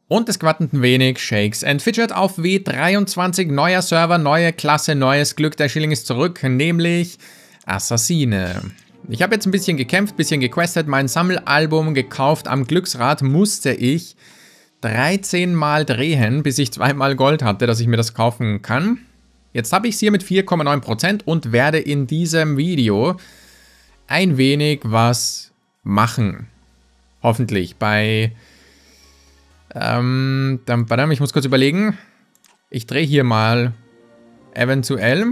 Und es quattenten wenig Shakes and Fidget auf W23. Neuer Server, neue Klasse, neues Glück. Der Schilling ist zurück, nämlich Assassine. Ich habe jetzt ein bisschen gekämpft, ein bisschen gequestet, mein Sammelalbum gekauft. Am Glücksrad musste ich 13 Mal drehen, bis ich 2 Mal Gold hatte, dass ich mir das kaufen kann. Jetzt habe ich es hier mit 4,9% und werde in diesem Video ein wenig was machen. Hoffentlich bei... ich muss kurz überlegen. Ich drehe hier mal eventuell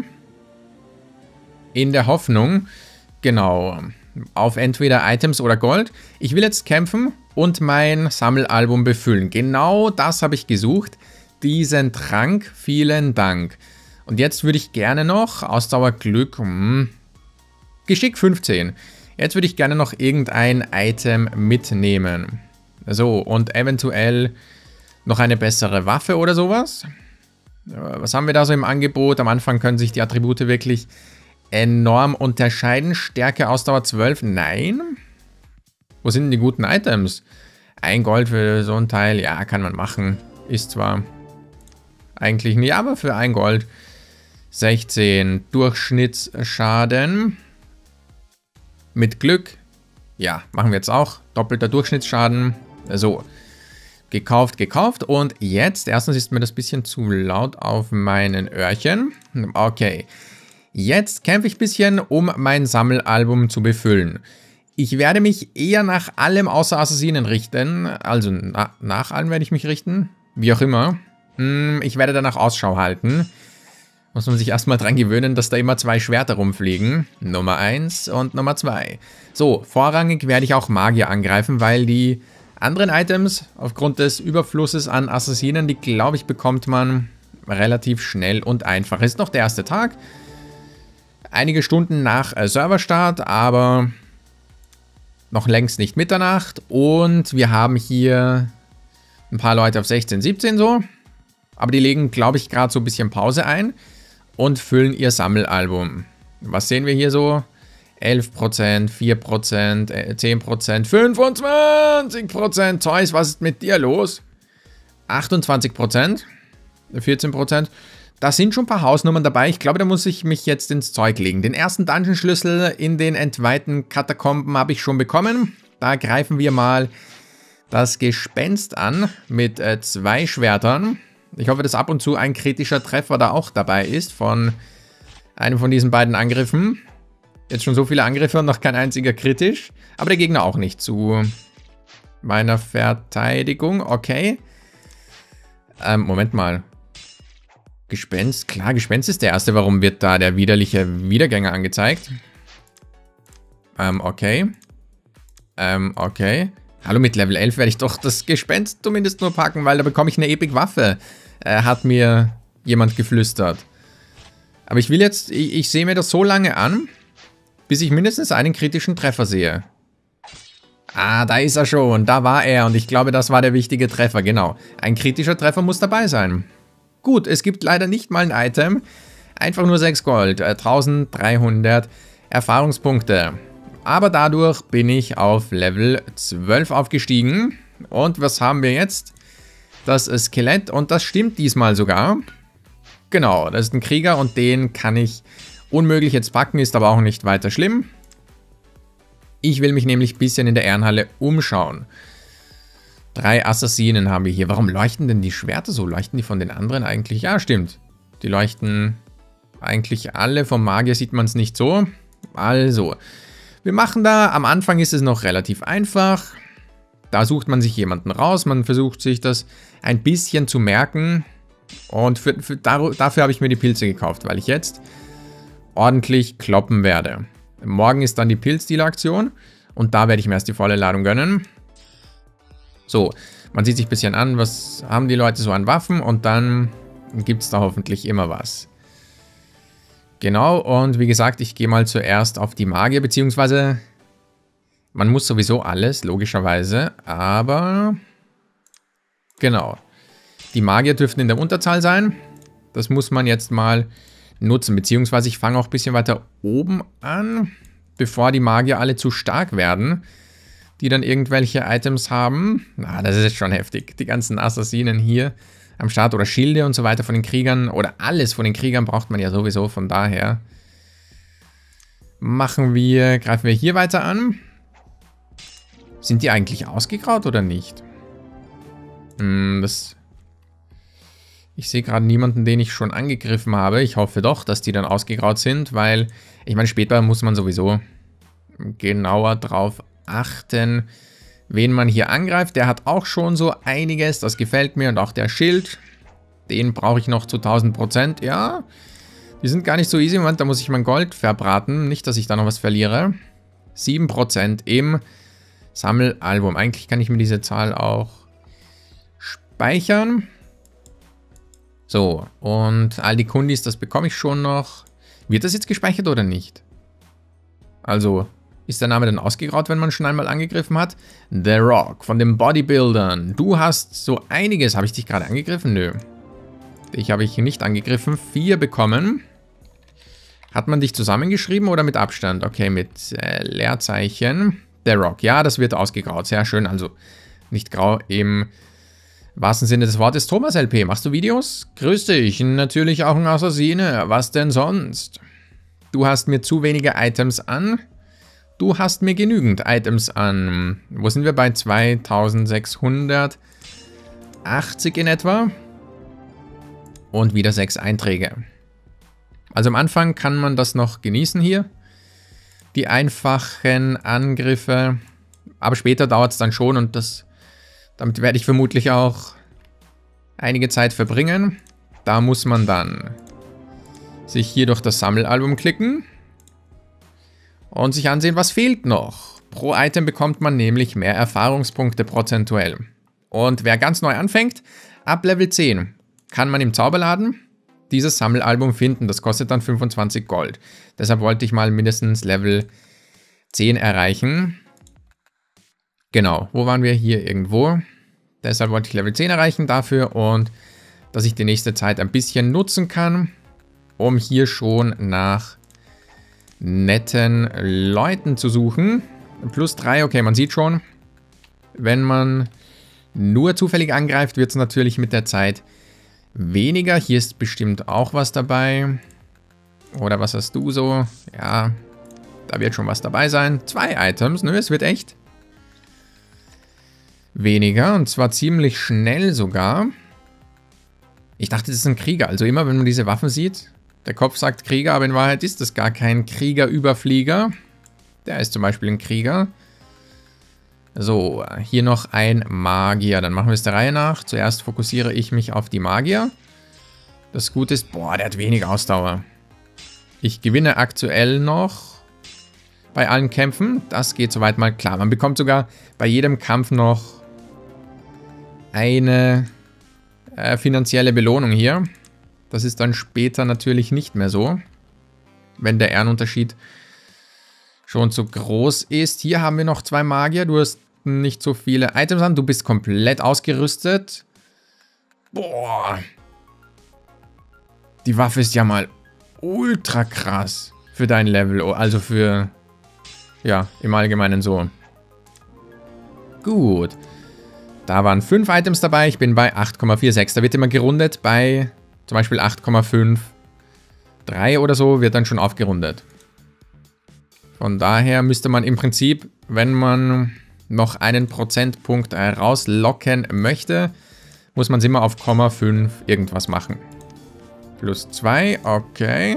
in der Hoffnung, genau, auf entweder Items oder Gold. Ich will jetzt kämpfen und mein Sammelalbum befüllen. Genau das habe ich gesucht. Diesen Trank, vielen Dank. Und jetzt würde ich gerne noch Ausdauer, Glück, Geschick 15. Jetzt würde ich gerne noch irgendein Item mitnehmen. So, und eventuell noch eine bessere Waffe oder sowas. Was haben wir da so im Angebot? Am Anfang können sich die Attribute wirklich enorm unterscheiden. Stärke, Ausdauer 12, nein. Wo sind denn die guten Items? 1 Gold für so ein Teil, ja, kann man machen. Ist zwar eigentlich nicht, aber für 1 Gold. 16 Durchschnittsschaden. Mit Glück, ja, machen wir jetzt auch. Doppelter Durchschnittsschaden. So, gekauft, gekauft. Und jetzt, erstens ist mir das ein bisschen zu laut auf meinen Öhrchen. Okay, jetzt kämpfe ich ein bisschen, um mein Sammelalbum zu befüllen. Ich werde mich eher nach allem außer Assassinen richten. Also nach allem werde ich mich richten. Wie auch immer. Ich werde danach Ausschau halten. Muss man sich erstmal dran gewöhnen, dass da immer 2 Schwerter rumfliegen. Nummer 1 und Nummer 2. So, vorrangig werde ich auch Magier angreifen, weil die anderen Items, aufgrund des Überflusses an Assassinen, die, glaube ich, bekommt man relativ schnell und einfach. Ist noch der erste Tag. Einige Stunden nach Serverstart, aber noch längst nicht Mitternacht. Und wir haben hier ein paar Leute auf 16, 17 so. Aber die legen, glaube ich, gerade so ein bisschen Pause ein und füllen ihr Sammelalbum. Was sehen wir hier so? 11%, 4%, 10%, 25%. Zeus, was ist mit dir los? 28%, 14%. Da sind schon ein paar Hausnummern dabei. Ich glaube, da muss ich mich jetzt ins Zeug legen. Den ersten Dungeon-Schlüssel in den entweihten Katakomben habe ich schon bekommen. Da greifen wir mal das Gespenst an mit 2 Schwertern. Ich hoffe, dass ab und zu ein kritischer Treffer da auch dabei ist von einem von diesen beiden Angriffen. Jetzt schon so viele Angriffe und noch kein einziger kritisch. Aber der Gegner auch nicht zu meiner Verteidigung. Okay. Moment mal. Gespenst. Klar, Gespenst ist der erste. Warum wird da der widerliche Wiedergänger angezeigt? Okay. Okay. Hallo, mit Level 11 werde ich doch das Gespenst zumindest nur packen, weil da bekomme ich eine Epic-Waffe. Hat mir jemand geflüstert. Aber ich will jetzt, ich sehe mir das so lange an, bis ich mindestens einen kritischen Treffer sehe. Ah, da ist er schon, da war er und ich glaube, das war der wichtige Treffer, genau. Ein kritischer Treffer muss dabei sein. Gut, es gibt leider nicht mal ein Item, einfach nur 6 Gold, 1300 Erfahrungspunkte. Aber dadurch bin ich auf Level 12 aufgestiegen. Und was haben wir jetzt? Das Skelett und das stimmt diesmal sogar. Genau, das ist ein Krieger und den kann ich unmöglich jetzt packen, ist aber auch nicht weiter schlimm. Ich will mich nämlich ein bisschen in der Ehrenhalle umschauen. 3 Assassinen haben wir hier. Warum leuchten denn die Schwerter so? Leuchten die von den anderen eigentlich? Ja, stimmt. Die leuchten eigentlich alle. Vom Magier sieht man es nicht so. Also, wir machen da, am Anfang ist es noch relativ einfach. Da sucht man sich jemanden raus, man versucht sich das ein bisschen zu merken. Und dafür habe ich mir die Pilze gekauft, weil ich jetzt ordentlich kloppen werde. Morgen ist dann die Pilzdeal-Aktion und da werde ich mir erst die volle Ladung gönnen. So, man sieht sich ein bisschen an, was haben die Leute so an Waffen und dann gibt es da hoffentlich immer was. Genau, und wie gesagt, ich gehe mal zuerst auf die Magier, beziehungsweise man muss sowieso alles, logischerweise, aber genau. Die Magier dürften in der Unterzahl sein. Das muss man jetzt mal nutzen, beziehungsweise ich fange auch ein bisschen weiter oben an, bevor die Magier alle zu stark werden. die dann irgendwelche Items haben. Na, das ist schon heftig. Die ganzen Assassinen hier am Start oder Schilde und so weiter von den Kriegern oder alles von den Kriegern braucht man ja sowieso, von daher greifen wir hier weiter an. Sind die eigentlich ausgegraut oder nicht? Ich sehe gerade niemanden, den ich schon angegriffen habe. Ich hoffe doch, dass die dann ausgegraut sind, weil, ich meine, später muss man sowieso genauer drauf achten, wen man hier angreift. Der hat auch schon so einiges, das gefällt mir. Und auch der Schild, den brauche ich noch zu 1000%. Ja, die sind gar nicht so easy. Moment, da muss ich mein Gold verbraten. Nicht, dass ich da noch was verliere. 7% im Sammelalbum. Eigentlich kann ich mir diese Zahl auch speichern. So, und all die Kundis, das bekomme ich schon noch. Wird das jetzt gespeichert oder nicht? Also, ist der Name dann ausgegraut, wenn man schon einmal angegriffen hat? The Rock von den Bodybuildern. Du hast so einiges. Habe ich dich gerade angegriffen? Nö. Dich habe ich nicht angegriffen. 4 bekommen. Hat man dich zusammengeschrieben oder mit Abstand? Okay, mit Leerzeichen. The Rock. Ja, das wird ausgegraut. Sehr schön. Also nicht grau im wahrsten Sinne des Wortes. Thomas LP, machst du Videos? Grüß dich. Natürlich auch ein Assassine. Was denn sonst? Du hast mir zu wenige Items an. Du hast mir genügend Items an. Wo sind wir bei 2680 in etwa? Und wieder 6 Einträge. Also am Anfang kann man das noch genießen hier. Die einfachen Angriffe. Aber später dauert es dann schon und damit werde ich vermutlich auch einige Zeit verbringen. Da muss man dann sich hier durch das Sammelalbum klicken. Und sich ansehen, was fehlt noch. Pro Item bekommt man nämlich mehr Erfahrungspunkte prozentuell. Und wer ganz neu anfängt, ab Level 10 kann man im Zauberladen dieses Sammelalbum finden. Das kostet dann 25 Gold. Deshalb wollte ich mal mindestens Level 10 erreichen. Genau, wo waren wir? Hier irgendwo. Deshalb wollte ich Level 10 erreichen dafür und dass ich die nächste Zeit ein bisschen nutzen kann, um hier schon nach netten Leuten zu suchen. Plus 3, okay, man sieht schon, wenn man nur zufällig angreift, wird es natürlich mit der Zeit weniger. Hier ist bestimmt auch was dabei. Oder was hast du so? Ja, da wird schon was dabei sein. 2 Items, nö, es wird echt weniger und zwar ziemlich schnell sogar. Ich dachte, das ist ein Krieger. Also immer, wenn man diese Waffen sieht, der Kopf sagt Krieger, aber in Wahrheit ist das gar kein Krieger-Überflieger. Der ist zum Beispiel ein Krieger. So, hier noch ein Magier. Dann machen wir es der Reihe nach. Zuerst fokussiere ich mich auf die Magier. Das Gute ist, boah, der hat wenig Ausdauer. Ich gewinne aktuell noch bei allen Kämpfen. Das geht soweit mal klar. Man bekommt sogar bei jedem Kampf noch eine finanzielle Belohnung hier. Das ist dann später natürlich nicht mehr so, wenn der Ehrenunterschied schon zu groß ist. Hier haben wir noch 2 Magier. Du hast nicht so viele Items an. Du bist komplett ausgerüstet. Boah. Die Waffe ist ja mal ultra krass für dein Level. Also für, ja, im Allgemeinen so. Gut. Da waren 5 Items dabei. Ich bin bei 8,46. Da wird immer gerundet bei zum Beispiel 8,53 oder so wird dann schon aufgerundet. Von daher müsste man im Prinzip, wenn man noch einen Prozentpunkt rauslocken möchte, muss man es immer auf 0,5 irgendwas machen. Plus 2, okay.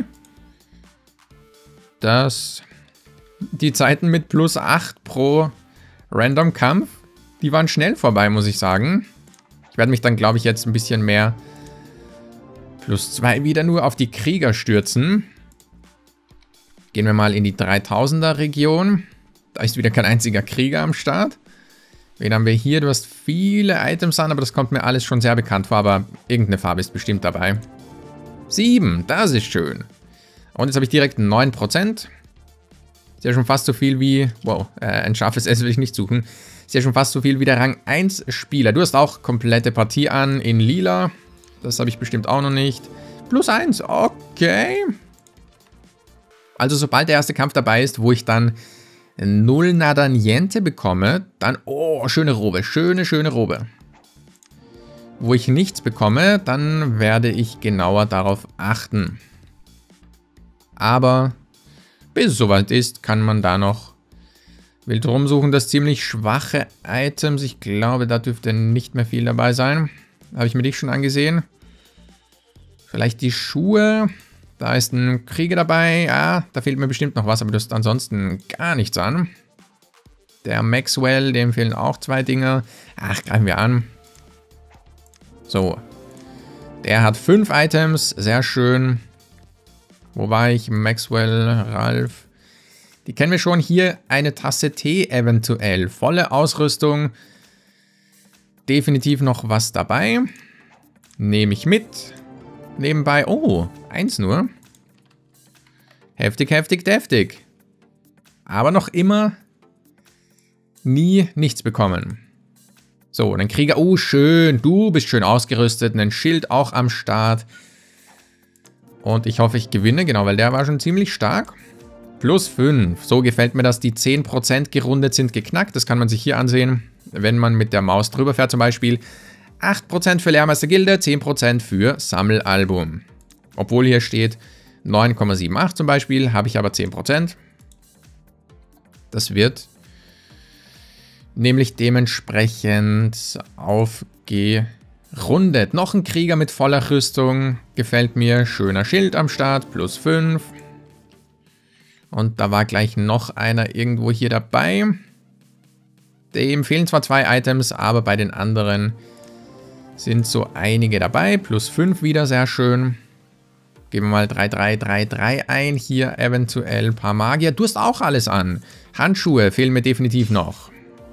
Die Zeiten mit plus 8 pro Random Kampf, die waren schnell vorbei, muss ich sagen. Ich werde mich dann, glaube ich, jetzt ein bisschen mehr plus 2 wieder nur auf die Krieger stürzen. Gehen wir mal in die 3000er Region. Da ist wieder kein einziger Krieger am Start. Wen haben wir hier? Du hast viele Items an, aber das kommt mir alles schon sehr bekannt vor. Aber irgendeine Farbe ist bestimmt dabei. 7, das ist schön. Und jetzt habe ich direkt 9%. Ist ja schon fast so viel wie... Wow, ein scharfes S will ich nicht suchen. Ist ja schon fast so viel wie der Rang 1 Spieler. Du hast auch komplette Partie an in lila. Das habe ich bestimmt auch noch nicht. Plus 1, okay. Also sobald der erste Kampf dabei ist, wo ich dann null nada niente bekomme, dann, oh, schöne Robe, schöne Robe. Wo ich nichts bekomme, dann werde ich genauer darauf achten. Aber bis es soweit ist, kann man da noch wild rumsuchen. Das ziemlich schwache Items, ich glaube, da dürfte nicht mehr viel dabei sein. Habe ich mir dich schon angesehen. Vielleicht die Schuhe. Da ist ein Krieger dabei. Ja, da fehlt mir bestimmt noch was, aber das ist ansonsten gar nichts an. Der Maxwell, dem fehlen auch 2 Dinge. Ach, greifen wir an. So. Der hat 5 Items. Sehr schön. Wo war ich? Maxwell, Ralph. Die kennen wir schon. Hier eine Tasse Tee eventuell. Volle Ausrüstung. Definitiv noch was dabei. Nehme ich mit. Nebenbei. Oh, 1 nur. Heftig, heftig, deftig. Aber noch immer nie nichts bekommen. So, ein Krieger. Oh, schön. Du bist schön ausgerüstet. Ein Schild auch am Start. Und ich hoffe, ich gewinne. Genau, weil der war schon ziemlich stark. Plus 5. So gefällt mir das. Die 10% gerundet sind geknackt. Das kann man sich hier ansehen. Wenn man mit der Maus drüber fährt zum Beispiel. 8% für Lehrmeister Gilde, 10% für Sammelalbum. Obwohl hier steht 9,78 zum Beispiel, habe ich aber 10%. Das wird nämlich dementsprechend aufgerundet. Noch ein Krieger mit voller Rüstung, gefällt mir. Schöner Schild am Start, plus 5. Und da war gleich noch einer irgendwo hier dabei. Dem fehlen zwar 2 Items, aber bei den anderen sind so einige dabei. Plus 5 wieder, sehr schön. Geben wir mal 3, 3, 3, 3 ein. Hier eventuell ein paar Magier. Du hast auch alles an. Handschuhe fehlen mir definitiv noch.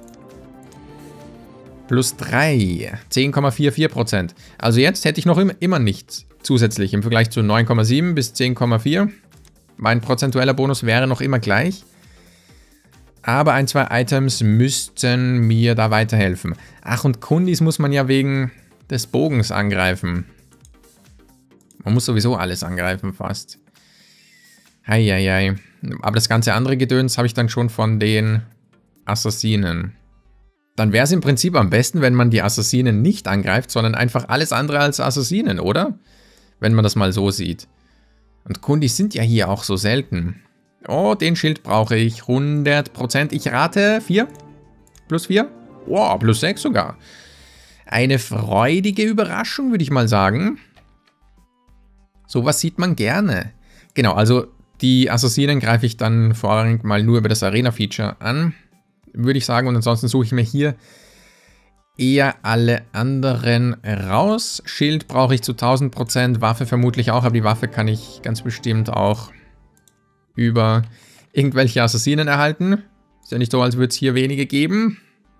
Plus 3. 10,44%. Also jetzt hätte ich noch immer nichts zusätzlich im Vergleich zu 9,7 bis 10,4. Mein prozentueller Bonus wäre noch immer gleich. Aber 1, 2 Items müssten mir da weiterhelfen. Ach, und Kundis muss man ja wegen des Bogens angreifen. Man muss sowieso alles angreifen fast. Heieiei. Aber das ganze andere Gedöns habe ich dann schon von den Assassinen. Dann wäre es im Prinzip am besten, wenn man die Assassinen nicht angreift, sondern einfach alles andere als Assassinen, oder? Wenn man das mal so sieht. Und Kundis sind ja hier auch so selten. Oh, den Schild brauche ich. 100%. Ich rate 4. Plus 4. Wow, plus 6 sogar. Eine freudige Überraschung, würde ich mal sagen. Sowas sieht man gerne. Genau, also die Assassinen greife ich dann vorrangig mal nur über das Arena-Feature an, würde ich sagen. Und ansonsten suche ich mir hier eher alle anderen raus. Schild brauche ich zu 1000%, Waffe vermutlich auch, aber die Waffe kann ich ganz bestimmt auch über irgendwelche Assassinen erhalten. Ist ja nicht so, als würde es hier wenige geben.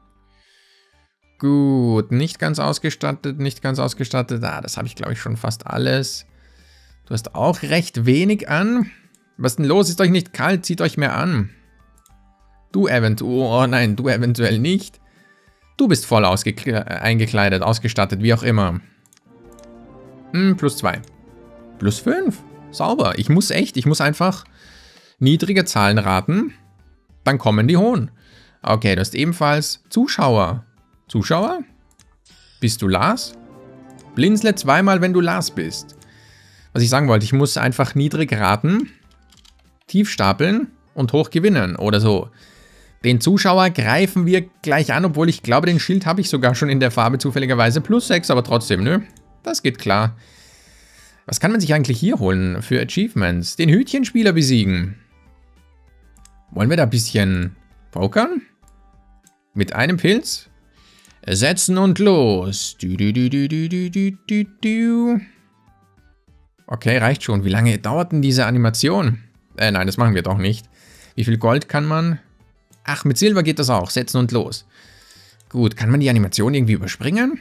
Gut, nicht ganz ausgestattet, nicht ganz ausgestattet. Ah, das habe ich, glaube ich, schon fast alles. Du hast auch recht wenig an. Was ist denn los? Ist euch nicht kalt? Zieht euch mehr an. Du eventuell, oh nein, du eventuell nicht. Du bist voll eingekleidet, ausgestattet, wie auch immer. Plus 2. Plus 5. Sauber. Ich muss einfach niedrige Zahlen raten. Dann kommen die hohen. Okay, du hast ebenfalls Zuschauer. Zuschauer? Bist du Lars? Blinzle zweimal, wenn du Lars bist. Was ich sagen wollte, ich muss einfach niedrig raten, tief stapeln und hoch gewinnen oder so. Den Zuschauer greifen wir gleich an, obwohl ich glaube, den Schild habe ich sogar schon in der Farbe zufälligerweise. Plus 6, aber trotzdem, nö. Das geht klar. Was kann man sich eigentlich hier holen für Achievements? Den Hütchenspieler besiegen. Wollen wir da ein bisschen pokern? Mit einem Pilz? Setzen und los. Okay, reicht schon. Wie lange dauert denn diese Animation? Nein, das machen wir doch nicht. Wie viel Gold kann man? Ach, mit Silber geht das auch. Setzen und los. Gut, kann man die Animation irgendwie überspringen?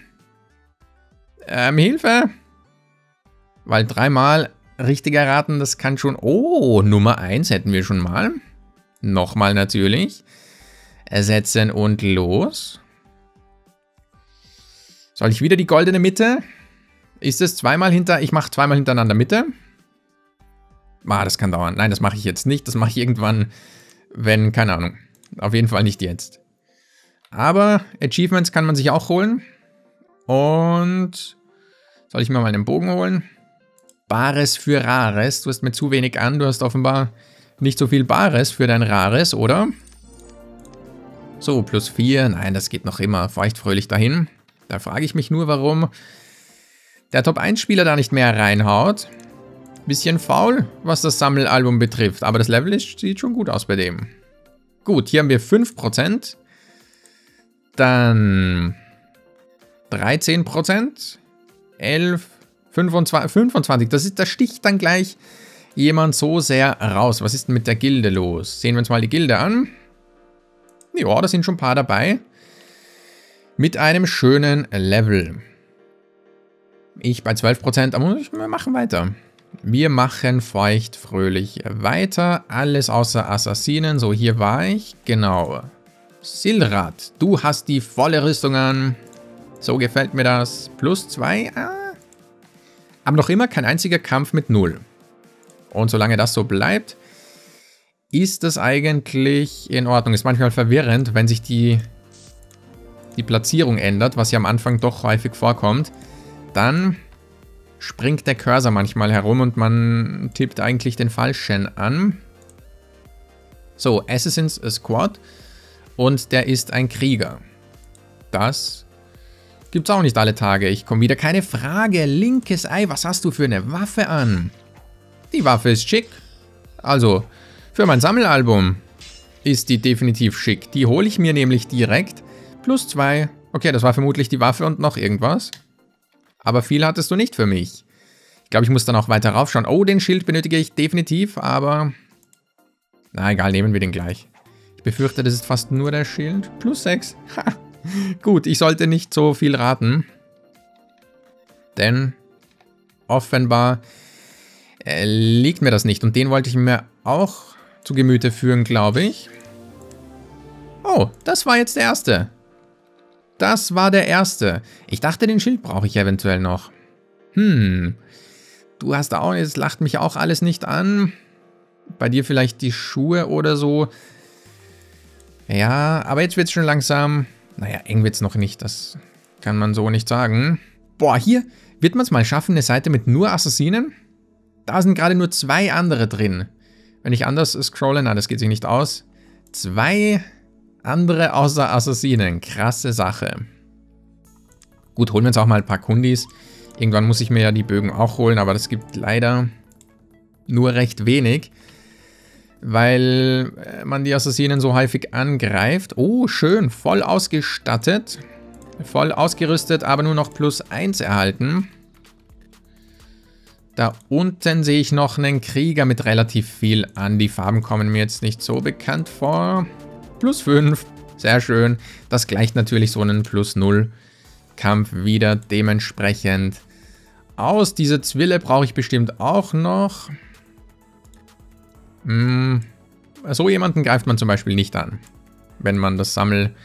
Hilfe! Weil 3-mal richtig erraten, das kann schon... Oh, Nummer 1 hätten wir schon mal. Nochmal natürlich. Setzen und los. Soll ich wieder die goldene Mitte? Ist es zweimal ich mache zweimal hintereinander Mitte. Ah, das kann dauern. Nein, das mache ich jetzt nicht. Das mache ich irgendwann, wenn, keine Ahnung, Auf jeden Fall nicht jetzt. Aber Achievements kann man sich auch holen. Und soll ich mir mal einen Bogen holen? Bares für Rares. Du hast mir zu wenig an. Du hast offenbar nicht so viel Bares für dein Rares, oder? So, +4. Nein, das geht noch immer feuchtfröhlich dahin. Da frage ich mich nur, warum der Top-1-Spieler da nicht mehr reinhaut. Bisschen faul, was das Sammelalbum betrifft. Aber das Level sieht schon gut aus bei dem. Gut, hier haben wir 5%. Dann 13%. 11, 25. Das sticht dann gleich jemand so sehr raus. Was ist denn mit der Gilde los? Sehen wir uns mal die Gilde an. Ja, da sind schon ein paar dabei. Mit einem schönen Level. Ich bei 12%, aber wir machen weiter. Wir machen feuchtfröhlich weiter. Alles außer Assassinen. So, hier war ich. Genau. Silrat, du hast die volle Rüstung an. So gefällt mir das. +2. Aber noch immer kein einziger Kampf mit 0. Und solange das so bleibt, ist das eigentlich in Ordnung. Ist manchmal verwirrend, wenn sich die Platzierung ändert, was ja am Anfang doch häufig vorkommt. Dann springt der Cursor manchmal herum und man tippt eigentlich den Falschen an. So, Assassin's Squad. Und der ist ein Krieger. Das gibt's auch nicht alle Tage. Ich komme wieder. Keine Frage. Linkes Ei, was hast du für eine Waffe an? Die Waffe ist schick. Also, für mein Sammelalbum ist die definitiv schick. Die hole ich mir nämlich direkt. +2. Okay, das war vermutlich die Waffe und noch irgendwas. Aber viel hattest du nicht für mich. Ich glaube, ich muss dann auch weiter raufschauen. Oh, den Schild benötige ich definitiv, aber... Na egal, nehmen wir den gleich. Ich befürchte, das ist fast nur der Schild. +6. Ha. Gut, ich sollte nicht so viel raten. Denn offenbar liegt mir das nicht. Und den wollte ich mir auch zu Gemüte führen, glaube ich. Oh, das war jetzt der erste. Das war der erste. Ich dachte, den Schild brauche ich eventuell noch. Du hast auch, es lacht mich auch alles nicht an. Bei dir vielleicht die Schuhe oder so. Ja, aber jetzt wird es schon langsam... Naja, eng wird es noch nicht, das kann man so nicht sagen. Boah, hier wird man es mal schaffen, eine Seite mit nur Assassinen? Da sind gerade nur 2 andere drin. Wenn ich anders scrolle, na, das geht sich nicht aus. 2 andere außer Assassinen, krasse Sache. Gut, holen wir uns auch mal ein paar Kundis. Irgendwann muss ich mir ja die Bögen auch holen, aber das gibt leider nur recht wenig. Weil man die Assassinen so häufig angreift. Oh, schön, voll ausgestattet. Voll ausgerüstet, aber nur noch +1 erhalten. Da unten sehe ich noch einen Krieger mit relativ viel an. Die Farben kommen mir jetzt nicht so bekannt vor. +5, sehr schön. Das gleicht natürlich so einen +0 Kampf wieder dementsprechend aus. Diese Zwille brauche ich bestimmt auch noch. So jemanden greift man zum Beispiel nicht an, wenn man das Sammelalbum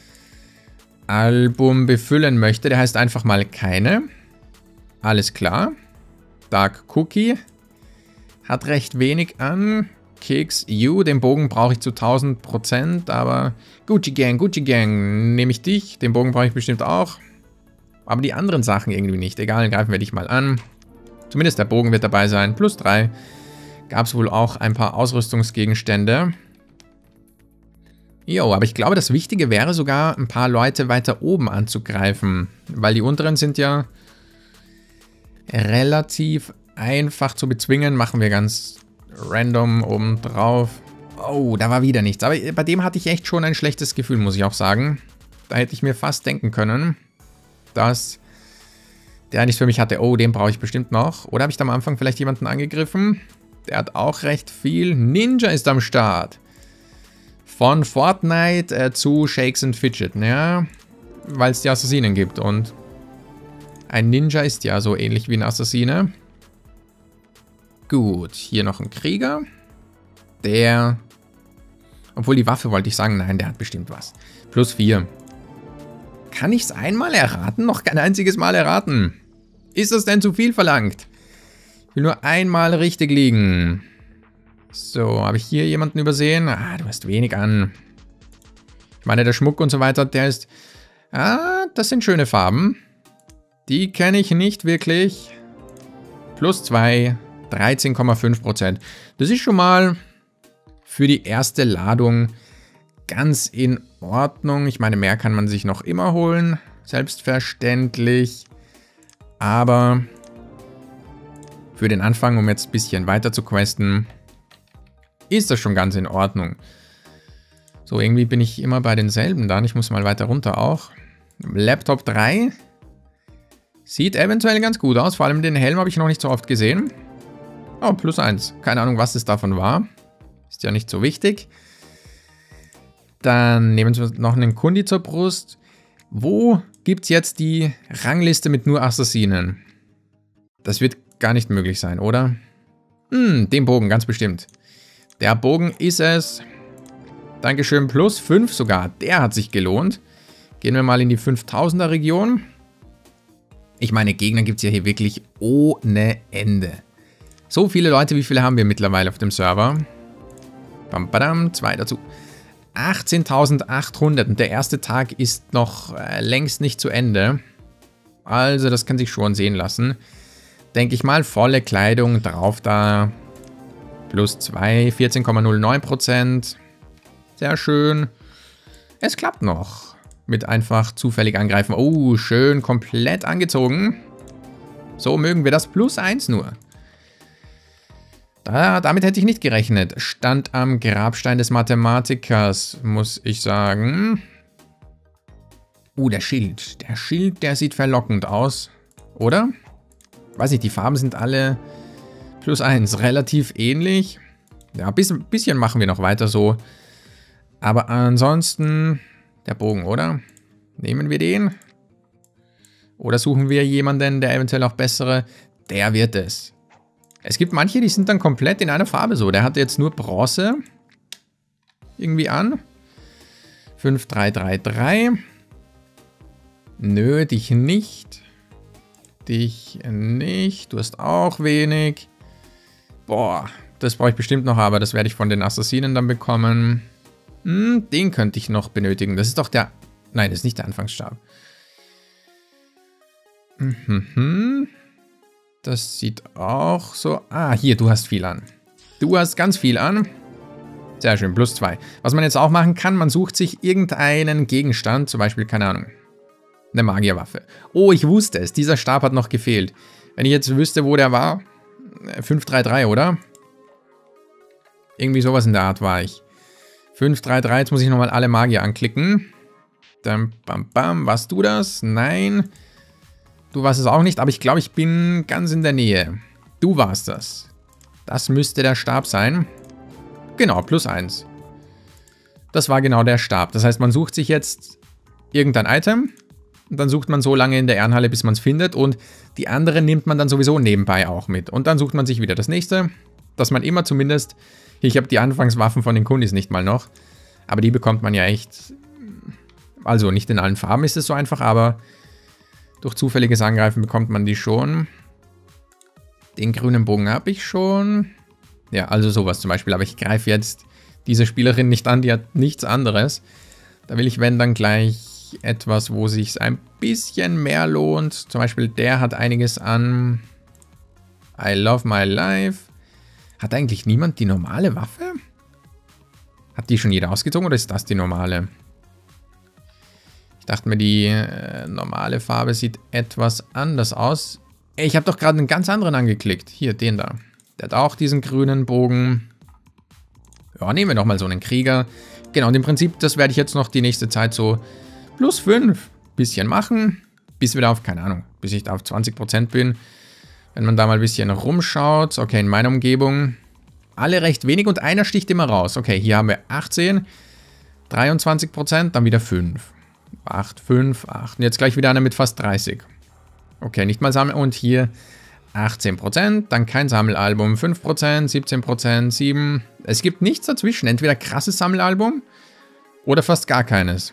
befüllen möchte. Der heißt einfach mal keine. Alles klar. Dark Cookie hat recht wenig an. Keks You, den Bogen brauche ich zu 1000%, aber Gucci Gang, nehme ich dich. Den Bogen brauche ich bestimmt auch. Aber die anderen Sachen irgendwie nicht. Egal, greifen wir dich mal an. Zumindest der Bogen wird dabei sein. +3. Gab es wohl auch ein paar Ausrüstungsgegenstände. Jo, aber ich glaube, das Wichtige wäre sogar, ein paar Leute weiter oben anzugreifen. Weil die unteren sind ja relativ einfach zu bezwingen. Machen wir ganz random oben drauf. Oh, da war wieder nichts. Aber bei dem hatte ich echt schon ein schlechtes Gefühl, muss ich auch sagen. Da hätte ich mir fast denken können, dass der nichts für mich hatte. Oh, den brauche ich bestimmt noch. Oder habe ich da am Anfang vielleicht jemanden angegriffen? Der hat auch recht viel. Ninja ist am Start. Von Fortnite zu Shakes and Fidget. Ja, weil es die Assassinen gibt. Und ein Ninja ist ja so ähnlich wie ein Assassine. Gut, hier noch ein Krieger. Der... Obwohl die Waffe wollte ich sagen, nein, der hat bestimmt was. +4. Kann ich es einmal erraten? Noch kein einziges Mal erraten. Ist das denn zu viel verlangt? Ich will nur einmal richtig liegen. So, habe ich hier jemanden übersehen? Ah, du hast wenig an. meine, der Schmuck und so weiter, der ist... Ah, das sind schöne Farben. Die kenne ich nicht wirklich. +2, 13,5%. Das ist schon mal für die erste Ladung ganz in Ordnung. Ich meine, mehr kann man sich noch immer holen. Selbstverständlich. Aber für den Anfang, um jetzt ein bisschen weiter zu questen, ist das schon ganz in Ordnung. So, irgendwie bin ich immer bei denselben dann. Ich muss mal weiter runter auch. Laptop 3. Sieht eventuell ganz gut aus. Vor allem den Helm habe ich noch nicht so oft gesehen. Oh, +1. Keine Ahnung, was es davon war. Ist ja nicht so wichtig. Dann nehmen wir noch einen Kundi zur Brust. Wo gibt es jetzt die Rangliste mit nur Assassinen? Das wird gar nicht möglich sein, oder? Den Bogen, ganz bestimmt. Der Bogen ist es. Dankeschön, +5 sogar. Der hat sich gelohnt. Gehen wir mal in die 5000er Region. Ich meine, Gegner gibt es ja hier wirklich ohne Ende. So viele Leute, wie viele haben wir mittlerweile auf dem Server? Bam, badam, 2 dazu. 18.800 und der erste Tag ist noch längst nicht zu Ende. Also das kann sich schon sehen lassen. Denke ich mal, volle Kleidung drauf da. +2, 14,09%. Sehr schön. Es klappt noch. Mit einfach zufällig angreifen. Oh, schön, komplett angezogen. So mögen wir das, +1 nur. Damit hätte ich nicht gerechnet. Stand am Grabstein des Mathematikers, muss ich sagen. Der Schild. Der Schild, der sieht verlockend aus. Oder? Weiß ich, die Farben sind alle +1. Relativ ähnlich. Ja, ein bisschen machen wir noch weiter so. Aber ansonsten der Bogen, oder? Nehmen wir den? Oder suchen wir jemanden, der eventuell auch bessere? Der wird es. Es gibt manche, die sind dann komplett in einer Farbe so. Der hat jetzt nur Bronze irgendwie an. 5333. Nö, dich nicht. Dich nicht. Du hast auch wenig. Boah, das brauche ich bestimmt noch, aber das werde ich von den Assassinen dann bekommen. Den könnte ich noch benötigen. Das ist doch der... Nein, das ist nicht der Anfangsstab. Das sieht auch so... Ah, hier, du hast viel an. Du hast ganz viel an. Sehr schön, +2. Was man jetzt auch machen kann, man sucht sich irgendeinen Gegenstand, zum Beispiel, keine Ahnung, eine Magierwaffe. Oh, ich wusste es, dieser Stab hat noch gefehlt. Wenn ich jetzt wüsste, wo der war, 533, oder? Irgendwie sowas in der Art war ich. 533, jetzt muss ich nochmal alle Magier anklicken. Dann, bam, bam, warst du das? Nein. Du warst es auch nicht, aber ich glaube, ich bin ganz in der Nähe. Du warst das. Das müsste der Stab sein. Genau, +1. Das war genau der Stab. Das heißt, man sucht sich jetzt irgendein Item und dann sucht man so lange in der Ehrenhalle, bis man es findet und die anderen nimmt man dann sowieso nebenbei auch mit. Und dann sucht man sich wieder das nächste, dass man immer zumindest... Ich habe die Anfangswaffen von den Kundis nicht mal noch, aber die bekommt man ja echt... Also nicht in allen Farben ist es so einfach, aber durch zufälliges Angreifen bekommt man die schon. Den grünen Bogen habe ich schon... Ja, also sowas zum Beispiel. Aber ich greife jetzt diese Spielerin nicht an, die hat nichts anderes. Da will ich, wenn, dann gleich etwas, wo sich ein bisschen mehr lohnt. Zum Beispiel der hat einiges an. I love my life. Hat eigentlich niemand die normale Waffe? Hat die schon jeder ausgezogen oder ist das die normale? Ich dachte mir, die normale Farbe sieht etwas anders aus. Ey, ich habe doch gerade einen ganz anderen angeklickt. Hier, den da. Der hat auch diesen grünen Bogen. Ja, nehmen wir doch mal so einen Krieger. Genau, und im Prinzip, das werde ich jetzt noch die nächste Zeit so +5 bisschen machen. Bis wieder auf, keine Ahnung, bis ich da auf 20% bin. Wenn man da mal ein bisschen rumschaut. Okay, in meiner Umgebung alle recht wenig und einer sticht immer raus. Okay, hier haben wir 18, 23%, dann wieder 5. 8, 5, 8. Und jetzt gleich wieder einer mit fast 30. Okay, nicht mal sammeln. Und hier 18%, dann kein Sammelalbum, 5%, 17%, 7%. Es gibt nichts dazwischen, entweder krasses Sammelalbum oder fast gar keines.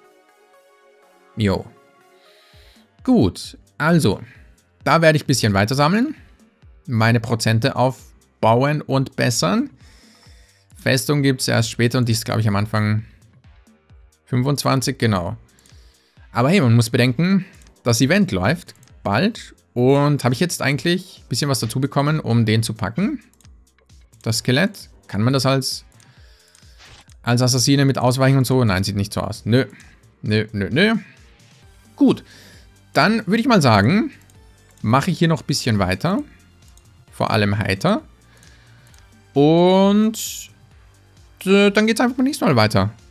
Jo. Gut, also, da werde ich ein bisschen weiter sammeln, meine Prozente aufbauen und bessern. Festung gibt es erst später und die ist, glaube ich, am Anfang 25, genau. Aber hey, man muss bedenken, das Event läuft bald. Und habe ich jetzt eigentlich ein bisschen was dazu bekommen, um den zu packen? Das Skelett? Kann man das als Assassine mit Ausweichen und so? Nein, sieht nicht so aus. Nö. Nö, nö, nö. Gut. Dann würde ich mal sagen, mache ich hier noch ein bisschen weiter. Vor allem heiter. Und dann geht es einfach beim nächsten Mal weiter.